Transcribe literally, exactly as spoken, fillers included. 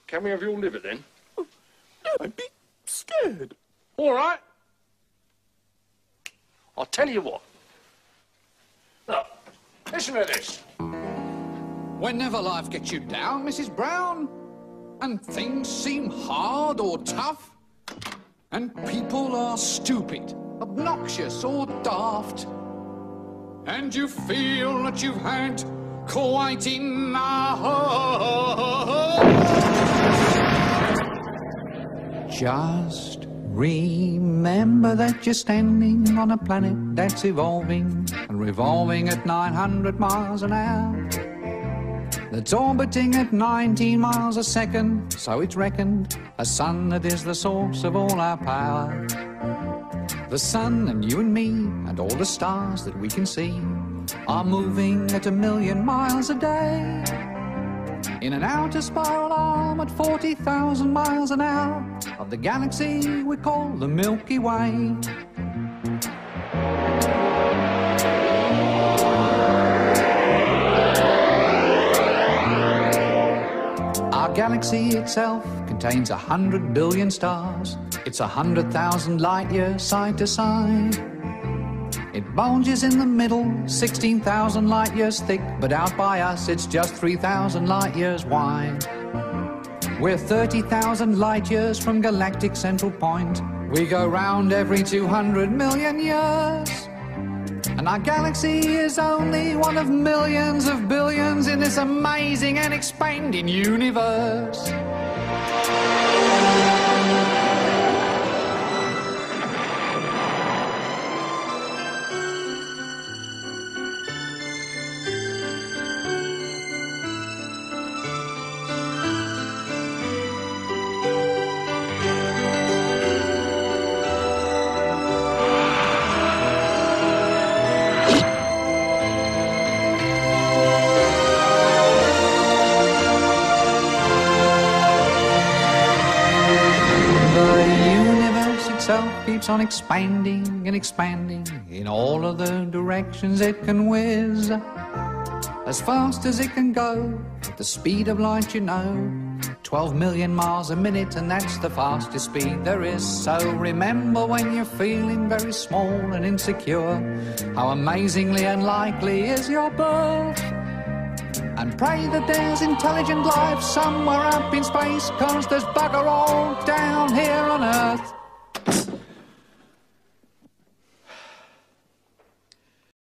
Can we have your liver, then? Oh, yeah, I'd be scared. All right. I'll tell you what. Look, listen to this. Whenever life gets you down, Missus Brown, and things seem hard or tough, and people are stupid, obnoxious or daft, and you feel that you've had quite enough, just remember that you're standing on a planet that's evolving and revolving at nine hundred miles an hour, that's orbiting at nineteen miles a second, so it's reckoned a sun that is the source of all our power. The sun and you and me and all the stars that we can see are moving at a million miles a day in an outer spiral arm at forty thousand miles an hour of the galaxy we call the Milky Way. Our galaxy itself contains a hundred billion stars. It's a hundred thousand light years side to side. It bulges in the middle, sixteen thousand light years thick, but out by us it's just three thousand light years wide. We're thirty thousand light years from galactic central point. We go round every two hundred million years. And our galaxy is only one of millions of billions in this amazing and expanding universe. Keeps on expanding and expanding in all of the directions it can whiz, as fast as it can go, at the speed of light, you know, twelve million miles a minute, and that's the fastest speed there is. So remember, when you're feeling very small and insecure, how amazingly unlikely is your birth, and pray that there's intelligent life somewhere up in space, 'cause there's bugger all down here on Earth.